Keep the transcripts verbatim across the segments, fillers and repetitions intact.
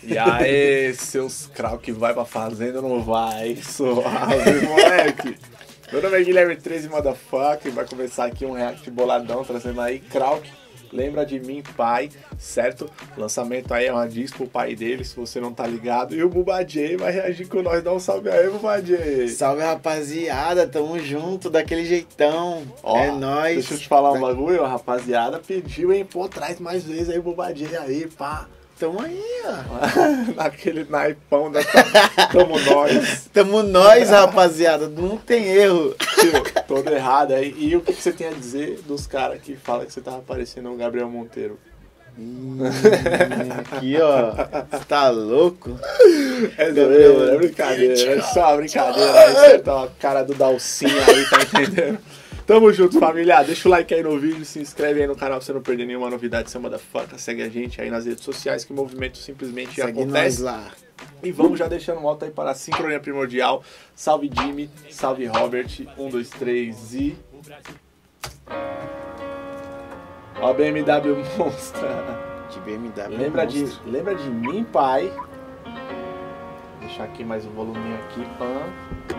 E aí, seus crau que vai pra fazenda ou não vai? Suave, moleque. Meu nome é Guilherme treze Motherfucker e vai começar aqui um react boladão, trazendo aí Krauk, Lembra de Mim, Pai, certo? Lançamento aí é uma diss pro pai dele, se você não tá ligado. E o Bubajay vai reagir com nós. Dá um salve aí, Bubajay. Salve, rapaziada, tamo junto, daquele jeitão. Ó, é nóis. Deixa eu te falar um bagulho, a rapaziada pediu, hein? Pô, traz mais vezes aí o Bubajay aí, pá. Tamo aí, ó. Naquele naipão da Tamo nós. Tamo nós, rapaziada. Não tem erro. Tio, todo errado aí. E o que, que você tem a dizer dos caras que falam que você tava parecendo o Gabriel Monteiro? Hum, aqui, ó. Você tá louco? É, Gabriel, é brincadeira. É só uma brincadeira. Aí você tá a cara do Dalcinho aí, tá entendendo? Tamo junto, família. Deixa o like aí no vídeo, se inscreve aí no canal pra você não perder nenhuma novidade. Você motherfucker, segue a gente aí nas redes sociais que o movimento simplesmente segue acontece. Nós lá. E vamos já deixando um alto aí para a sincronia primordial. Salve Jimmy, salve Robert. Um, dois, três e... Ó, B M W Monstra. De B M W lembra de, monstro. lembra de mim, pai? Vou deixar aqui mais um voluminho aqui, pã.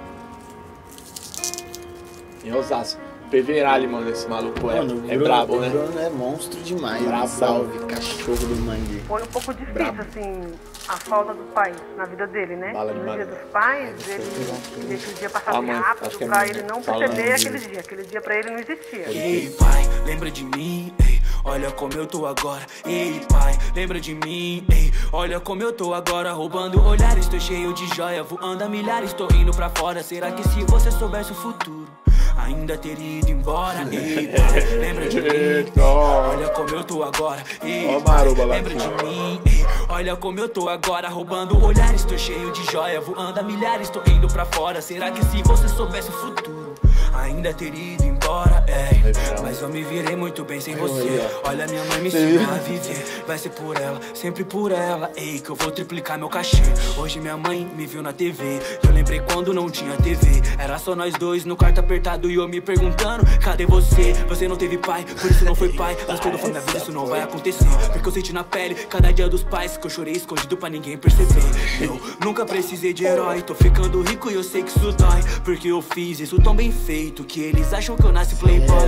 Em Osasco. P V Rally, mano, esse maluco é, mano, é Bruno, brabo, né? O Bruno é monstro demais. Brabo. Salve, cachorro do mangue. Foi um pouco difícil, Brabo. assim, a falta do pai na vida dele, né? Bala de No madeira. dia dos pais, ele deixa o dia passar Ah, mãe, acho rápido que é pra minha- ele não fala perceber aí. aquele dia. Aquele dia pra ele não existia. Ei, pai, lembra de mim, ei, olha como eu tô agora. Ei, pai, lembra de mim, ei, olha como eu tô agora. Roubando olhares, tô cheio de joia, voando a milhares, tô indo pra fora. Será que se você soubesse o futuro, ainda teria ido embora? Ei, pai, lembra de mim, olha como eu tô agora. Ei, Ó, pai, maroba lá lembra de aqui. mim, ei, olha como eu tô agora. Roubando olhares, tô cheio de joia, voando a milhares, tô indo pra fora. Será que se você soubesse o futuro, ainda teria ido embora? É, mas eu me virei muito bem sem você. Olha, minha mãe me ensinou a viver. Vai ser por ela, sempre por ela. Ei, que eu vou triplicar meu cachê. Hoje minha mãe me viu na T V. Eu lembrei quando não tinha T V. Era só nós dois no quarto apertado e eu me perguntando: cadê você? Você não teve pai, por isso não foi pai. Mas quando for minha vida isso não vai acontecer. Porque eu senti na pele cada dia dos pais que eu chorei escondido pra ninguém perceber. Eu nunca precisei de herói. Tô ficando rico e eu sei que isso dói. Porque eu fiz isso tão bem feito que eles acham que eu nasci playboy.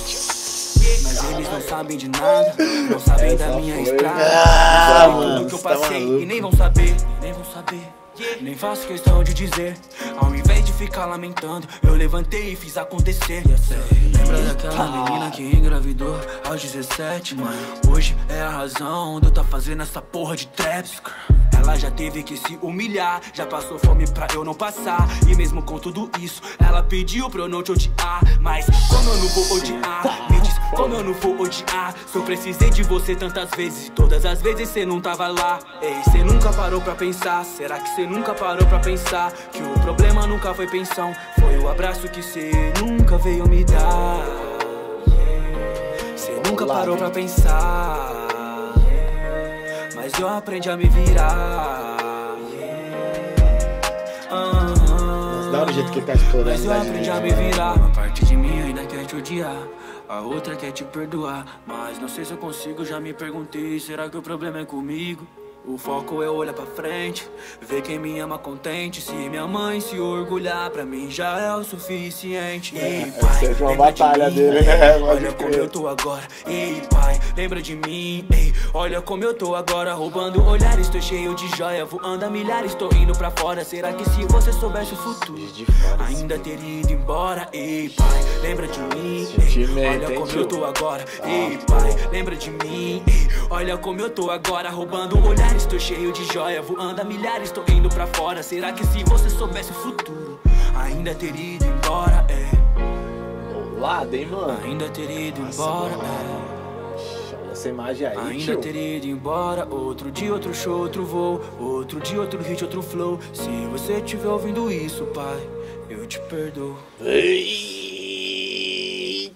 Mas eles não sabem de nada, não sabem da minha estrada. Ah, Sabem mano, tudo que eu você tá passei maluco. e nem vão saber, nem vão saber. Nem faço questão de dizer, ao invés de ficar lamentando, eu levantei e fiz acontecer. Lembra daquela menina que engravidou aos dezessete, mano? Hoje é a razão de eu tá fazendo essa porra de trap. Ela já teve que se humilhar, já passou fome pra eu não passar. E mesmo com tudo isso, ela pediu pra eu não te odiar. Mas como eu não vou odiar? Me diz como eu não vou odiar? Se eu precisei de você tantas vezes, todas as vezes cê não tava lá. Ei, cê nunca parou pra pensar? Será que cê nunca parou pra pensar? Que o problema nunca foi pensão, foi o abraço que cê nunca veio me dar. Cê nunca parou pra pensar, mas eu aprendi a me virar. Mas dá o jeito que ele tá explorando. Mas eu da aprendi gente, a me mano. virar. Uma parte de mim ainda quer te odiar, a outra quer te perdoar. Mas não sei se eu consigo, já me perguntei. Será que o problema é comigo? O foco é olhar pra frente, ver quem me ama contente. Se minha mãe se orgulhar, pra mim já é o suficiente. Ei, pai, seja uma lembra de batalha mim, dele, ei, né? Pode olha como crer. eu tô agora. Ei, pai, lembra de mim, ei, olha como eu tô agora. Roubando olhares, tô cheio de joia, voando a milhares, tô indo pra fora. Será que se você soubesse o futuro, De fora, ainda teria ido embora? Ei, pai, lembra de mim, ei, Sentimento, olha hein, como tio? eu tô agora. Ei, pai, lembra de mim, ei, olha como eu tô agora. Roubando olhares, tô cheio de joia, voando a milhares, tô indo pra fora. Será que se você soubesse o futuro, ainda teria ido embora? É, Lado, hein, mano? ainda teria ido embora, é. Olha essa imagem aí, Ainda tio. teria ido embora. Outro dia, outro show, outro voo. Outro dia, outro hit, outro flow. Se você estiver ouvindo isso, pai, eu te perdoo. Eita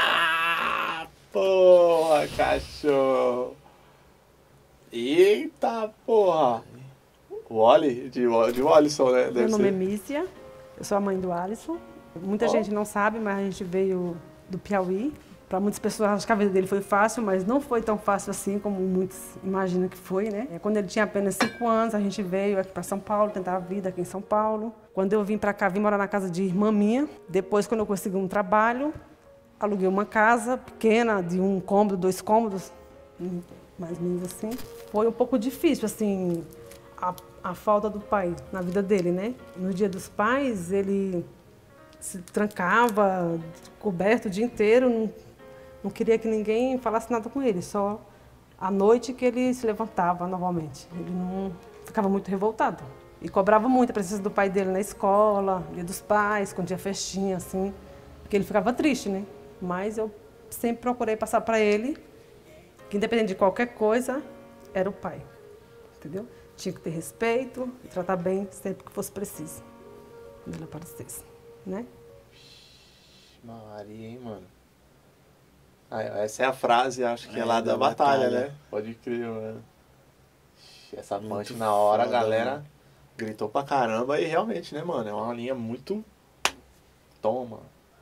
porra, cachorro. Eita porra. O Wally, de, de Wallison, né? Deve Meu nome é ser. Mícia, eu sou a mãe do Alisson. Muita Ó. gente não sabe, mas a gente veio do Piauí, Para muitas pessoas, acho que a vida dele foi fácil, mas não foi tão fácil assim como muitos imaginam que foi, né? Quando ele tinha apenas cinco anos, a gente veio aqui para São Paulo, tentar a vida aqui em São Paulo. Quando eu vim para cá, vim morar na casa de irmã minha. Depois, quando eu consegui um trabalho, aluguei uma casa pequena, de um cômodo, dois cômodos, mais ou menos assim. Foi um pouco difícil, assim, a, a falta do pai na vida dele, né? No Dia dos Pais, ele se trancava, coberto o dia inteiro, não, não queria que ninguém falasse nada com ele, só à noite que ele se levantava novamente. Ele não ficava muito revoltado. E cobrava muito a presença do pai dele na escola, Dia dos Pais, quando tinha festinha, assim, porque ele ficava triste, né? Mas eu sempre procurei passar para ele que, independente de qualquer coisa, era o pai, entendeu? Tinha que ter respeito e tratar bem sempre que fosse preciso, quando ele aparecesse, né? Maria, hein, mano? Ah, essa é a frase, acho que é, é lá da, da batalha, batalha, né? Pode crer, mano. Essa punch na hora, foda, a galera mano. Gritou pra caramba e realmente, né, mano? É uma linha muito... Toma.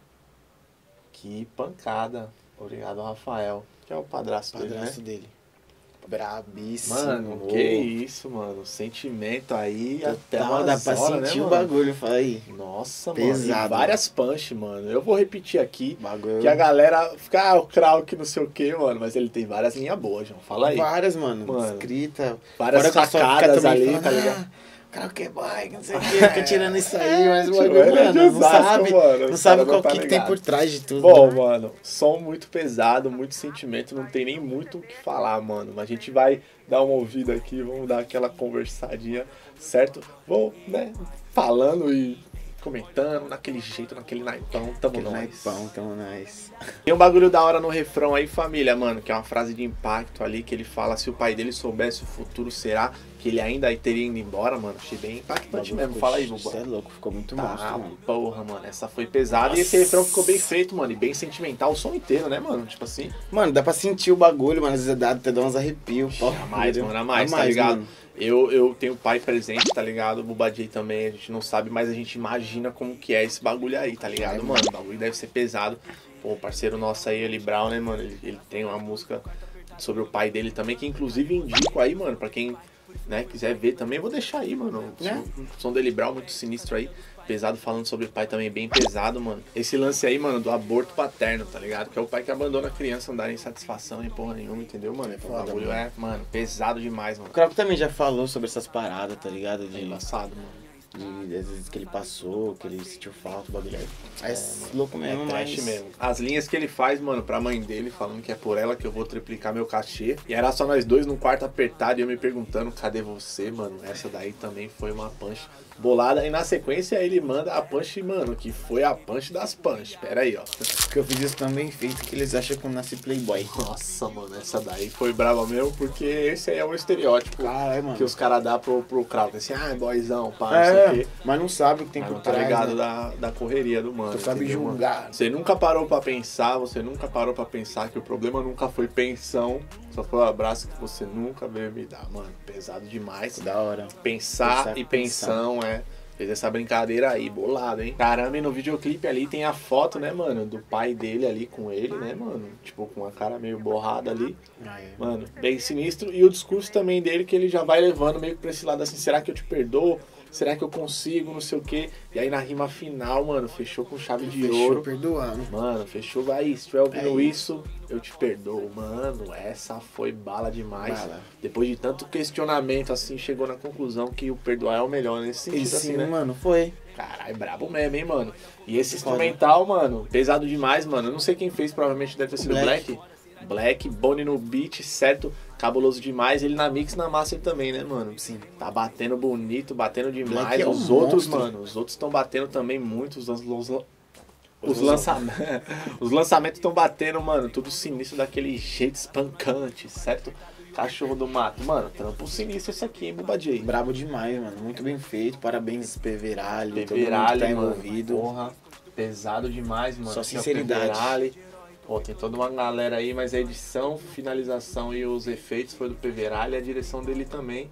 Que pancada. Obrigado, Rafael. Que é o padrasto, padrasto dele, né? dele. Brabíssimo. Mano, que isso, mano. Sentimento aí total, até uma dá pra horas, sentir né, o bagulho, fala aí. Nossa, pesado, mano. E várias punch, mano. Eu vou repetir aqui bagulho. Que a galera fica, ah, o Krauk não sei o que, mano. Mas ele tem várias linhas boas, João. Fala aí. Várias, mano. mano Escrita. Várias sacadas ali, falando, tá ligado? Ah, Krauk é boy, não sei o que, fica tirando isso aí, mas o bagulho, é mano, não Osasco, sabe, mano. não sabe qual tá que, que tem por trás de tudo. Bom, né? mano, som muito pesado, muito sentimento, não tem nem muito o que falar, mano. Mas a gente vai dar uma ouvida aqui, vamos dar aquela conversadinha, certo? Vou, né, falando e comentando naquele jeito, naquele naipão, tamo Aquele nós. naipão, tamo nós. Tem um bagulho da hora no refrão aí, família, mano, que é uma frase de impacto ali, que ele fala, se o pai dele soubesse o futuro, será que ele ainda teria ido embora, mano? Achei bem impactante mesmo, fala aí, Buba. Você é louco, ficou muito Tá, monstro, mano. porra, mano, essa foi pesada. Nossa. E esse refrão ficou bem feito, mano, e bem sentimental, o som inteiro, né, mano? Tipo assim. Mano, dá pra sentir o bagulho, mano, às vezes dá até dar uns arrepios. A mais, mano, a mais, tá ligado? Mano. Eu, eu tenho pai presente, tá ligado? O Bubadjay também, a gente não sabe, mas a gente imagina como que é esse bagulho aí, tá ligado, é, mano? O bagulho deve ser pesado. Pô, o parceiro nosso aí, Eli Brown, né, mano? Ele, ele tem uma música sobre o pai dele também, que inclusive indico aí, mano, pra quem, né, quiser ver também, vou deixar aí, mano. Né? O som do Eli Brown, muito sinistro aí. Pesado, falando sobre o pai também, bem pesado, mano. Esse lance aí, mano, do aborto paterno, tá ligado? Que é o pai que abandona a criança não dar nem satisfação em porra nenhuma, entendeu, mano? É, o bagulho é, mano, pesado demais, mano. O Krauk também já falou sobre essas paradas, tá ligado? De, é embaçado, mano. De, das vezes que ele passou, que ele sentiu falta, o bagulho é, é, é louco mesmo, é trash mas... mesmo. As linhas que ele faz, mano, pra mãe dele, falando que é por ela que eu vou triplicar meu cachê. E era só nós dois num quarto apertado e eu me perguntando, cadê você, mano? Essa daí também foi uma punch bolada. E na sequência ele manda a punch, mano, que foi a punch das punch. Pera aí, ó. Porque eu fiz isso também feito que eles acham que eu nasci playboy. Nossa, mano, essa daí foi brava mesmo, porque esse aí é um estereótipo Caralho, mano. que os caras dão pro, pro Krauk. Assim, ah, boyzão, pá, é, não sei o quê. Mas não sabe o que tem Mas por não tá trás, ligado né? da, da correria do mano. Tu sabe entendeu, julgar. Mano? Você nunca parou pra pensar, você nunca parou pra pensar que o problema nunca foi pensão, só foi o abraço que você nunca veio me dar, mano. Pesado demais. Da hora. Pensar, Pensar e pensar. pensão, é. Fez essa brincadeira aí, bolado, hein? Caramba, e no videoclipe ali tem a foto, né, mano, do pai dele ali com ele, né, mano? Tipo, com a cara meio borrada ali. Ah, é. Mano, bem sinistro. E o discurso também dele que ele já vai levando meio que pra esse lado assim, será que eu te perdoo? Será que eu consigo? Não sei o quê. E aí na rima final, mano, fechou com chave de Fechou ouro. perdoando. Mano, fechou, vai, se estiver ouvindo É isso, eu te perdoo. Mano, essa foi bala demais. Bala. Depois de tanto questionamento, assim, chegou na conclusão que o perdoar é o melhor nesse sentido, Esse assim, sim, né? mano, foi. Caralho, brabo mesmo, hein, mano. E esse Foda. instrumental, mano, pesado demais, mano. Eu não sei quem fez, provavelmente deve ter sido Black. Black. Black, Boni no beat, certo? Cabuloso demais. Ele na mix, na master também, né, mano? Sim. Tá batendo bonito, batendo demais. Black é um os outros, monstro. mano, os outros estão batendo também muito. Os, os, os, lançamentos os lançamentos estão batendo, mano, tudo sinistro daquele jeito espancante, certo? Cachorro do mato. Mano, trampo sinistro esse aqui, hein, Bubadjay? Brabo demais, mano. Muito bem feito. Parabéns, P. Veralho. P. Todo mundo que Veralho, tá mano, envolvido. porra, pesado demais, mano. Só Aqui é o sinceridade. P. Veralho. Pô, tem toda uma galera aí, mas a edição, finalização e os efeitos foi do P. Veralho e a direção dele também.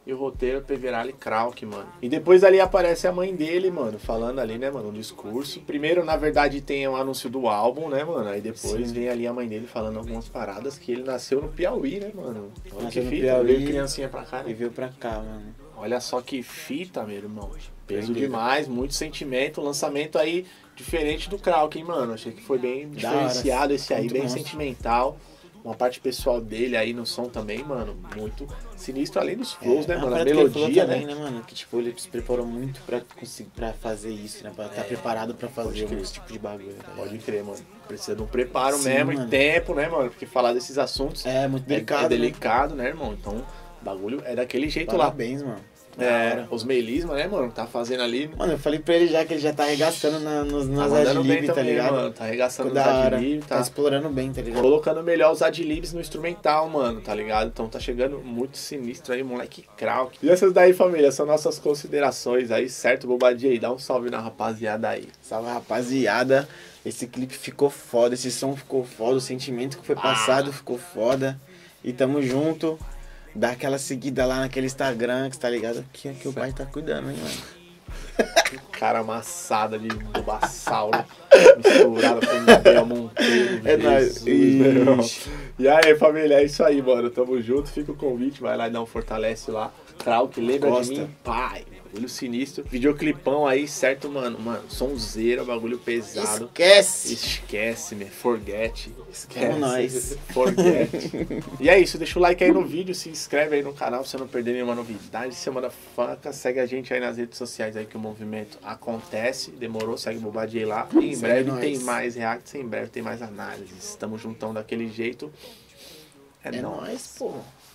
E o roteiro é Peverale Krauk, mano. E depois ali aparece a mãe dele, mano, falando ali, né, mano, um discurso. Primeiro, na verdade, tem o anúncio do álbum, né, mano? Aí depois Sim. vem ali a mãe dele falando algumas paradas que ele nasceu no Piauí, né, mano? Olha Nasceu que no fita, Piauí, veio criancinha pra cá, né? E veio pra cá, mano. Olha só que fita, meu irmão. Peso Entendi. demais, muito sentimento. Lançamento aí diferente do Krauk, hein, mano? Achei que foi bem diferenciado esse aí, Muito bem monstro. sentimental. Uma parte pessoal dele aí no som também, mano, muito sinistro, além dos flows, É, né, uma mano? A parada que ele falou melodia, também, né? né, mano? Que tipo, ele se preparou muito pra, conseguir, pra fazer isso, né? Pra estar preparado pra fazer crer. esse tipo de bagulho. Tá Pode ligado? crer, mano. Precisa de um preparo Sim, mesmo mano. e tempo, né, mano? Porque falar desses assuntos É, muito é, delicado. é né? delicado, né, irmão? Então, o bagulho é daquele jeito lá. Parabéns, mano. Da É, hora. os melisma, né, mano? Tá fazendo ali. Mano, eu falei pra ele já que ele já tá arregaçando na, nos, Tá nas mandando bem adlib, tá também, ligado? mano. Tá arregaçando Ficou os da hora. adlib, Tá tá explorando bem, tá ligado? colocando melhor os adlibs no instrumental, mano, tá ligado? Então tá chegando muito sinistro aí, moleque Krauk. E essas daí, família, são nossas considerações aí, certo? Bobadinha aí, dá um salve na rapaziada aí. Salve, rapaziada. Esse clipe ficou foda, esse som ficou foda, o sentimento que foi passado Ah. ficou foda. E tamo junto. Dá aquela seguida lá naquele Instagram, que tá ligado? Que, que o pai tá cuidando, hein, mano? Cara amassada de bobassauro, misturada com Gabriel Monteiro. É nóis. Jesus, meu irmão. Ixi. E aí, família, é isso aí, mano. Tamo junto, fica o convite, vai lá e dá um fortalece lá. Krauk, lembra Gosta. de mim? Pai, bagulho sinistro. Videoclipão aí, certo, mano? Mano, sonzeira, bagulho pesado. Esquece! Esquece, me forget. Esquece. É nóis. Forget. E é isso, deixa o like aí no vídeo, se inscreve aí no canal pra você não perder nenhuma novidade. Semana Funka, segue a gente aí nas redes sociais aí que o movimento acontece. Demorou, segue o Bobadinha lá. E em Segue breve nós. tem mais reacts, em breve tem mais análises. Estamos juntão daquele jeito. É, É nóis. nóis, pô.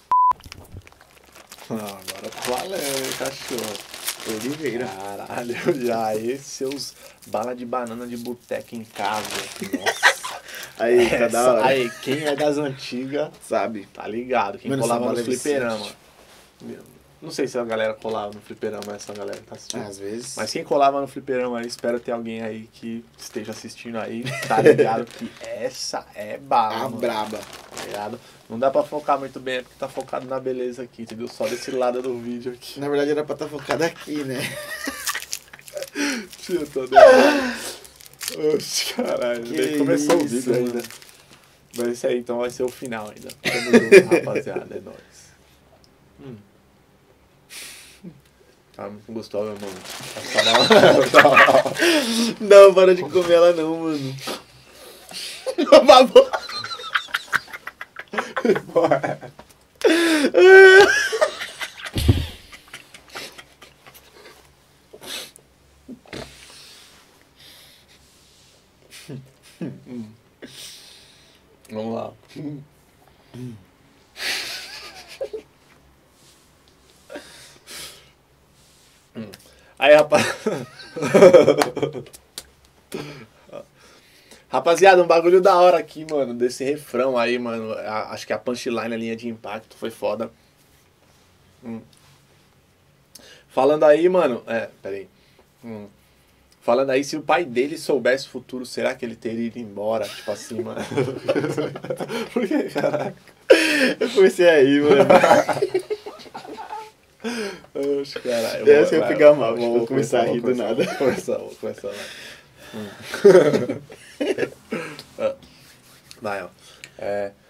Ah, agora tá valendo, hein, cachorro. Oliveira. Caralho, já esses seus bala de banana de boteca em casa. Nossa. Aí, tá Essa- da hora. aí, quem é das antigas, Sabe? tá ligado. Quem Mano, colava essa no bala é fliperama. viciante. Não sei se a galera colava no fliperama, essa galera que tá assistindo. Às vezes. Mas quem colava no fliperama aí, espero ter alguém aí que esteja assistindo aí, tá ligado? Que essa é bala, A mano, braba. tá ligado? Não dá pra focar muito bem, é porque tá focado na beleza aqui, entendeu? Só desse lado do vídeo aqui. Na verdade era pra estar focado aqui, né? Tio, tô dando... Oxe, caralho, Que nem começou o isso, vídeo mano. ainda. Mas isso aí, então vai ser o final ainda. Tamo junto, rapaziada, é nóis. Hum. Ah, não gostou, meu mano. Não, para de comer ela não, mano. Babou. Vamos lá. Aí, rapaz. Rapaziada, um bagulho da hora aqui, mano, desse refrão aí, mano. A- acho que a punchline, a linha de impacto foi foda. Hum. Falando aí, mano. É, peraí. Hum. Falando aí, se o pai dele soubesse o futuro, será que ele teria ido embora? Tipo assim, mano. Por que, caraca? Eu comecei aí, mano. Oxe, caralho. Deve ser eu Vai, pegar vai, mal, acho que vou eu começar a rir do começar, nada. Vou começar, vou começar lá. Hum. Vai, ó. É,